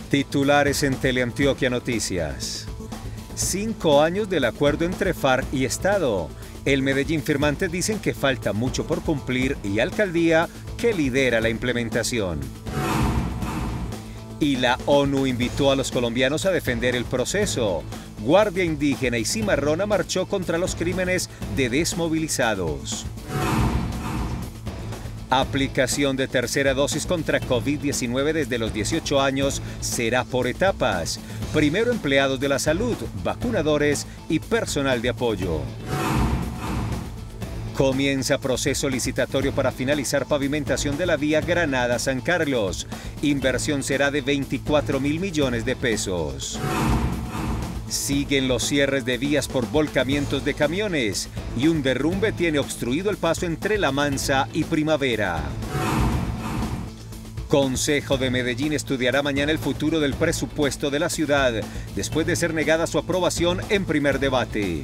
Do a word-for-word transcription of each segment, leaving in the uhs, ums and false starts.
Titulares en Teleantioquia Noticias. Cinco años del acuerdo entre FARC y Estado. El Medellín firmantes dicen que falta mucho por cumplir y alcaldía que lidera la implementación. Y la ONU invitó a los colombianos a defender el proceso. Guardia Indígena y Cimarrona marchó contra los crímenes de desmovilizados. Aplicación de tercera dosis contra COVID diecinueve desde los dieciocho años será por etapas. Primero empleados de la salud, vacunadores y personal de apoyo. Comienza proceso licitatorio para finalizar pavimentación de la vía Granada-San Carlos. Inversión será de veinticuatro mil millones de pesos. Siguen los cierres de vías por volcamientos de camiones y un derrumbe tiene obstruido el paso entre La Mansa y Primavera. Consejo de Medellín estudiará mañana el futuro del presupuesto de la ciudad, después de ser negada su aprobación en primer debate.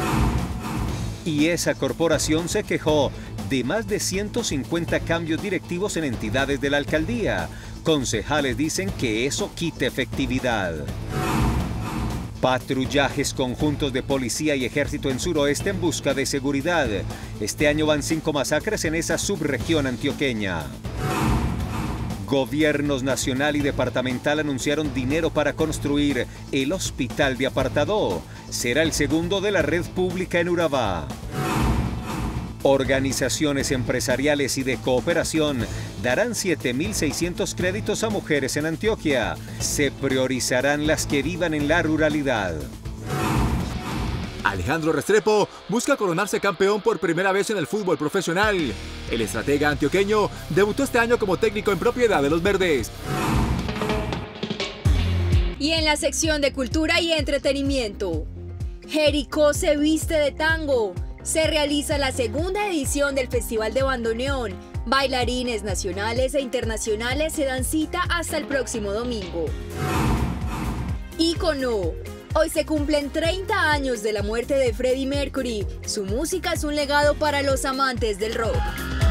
Y esa corporación se quejó de más de ciento cincuenta cambios directivos en entidades de la alcaldía. Concejales dicen que eso quita efectividad. Patrullajes conjuntos de policía y ejército en suroeste en busca de seguridad. Este año van cinco masacres en esa subregión antioqueña. Gobiernos nacional y departamental anunciaron dinero para construir el hospital de Apartadó. Será el segundo de la red pública en Urabá. Organizaciones empresariales y de cooperación darán siete mil seiscientos créditos a mujeres en Antioquia. Se priorizarán las que vivan en la ruralidad. Alejandro Restrepo busca coronarse campeón por primera vez en el fútbol profesional. El estratega antioqueño debutó este año como técnico en propiedad de los verdes. Y en la sección de cultura y entretenimiento, Jericó se viste de tango. Se realiza la segunda edición del Festival de Bandoneón. Bailarines nacionales e internacionales se dan cita hasta el próximo domingo. Ícono. Hoy se cumplen treinta años de la muerte de Freddie Mercury. Su música es un legado para los amantes del rock.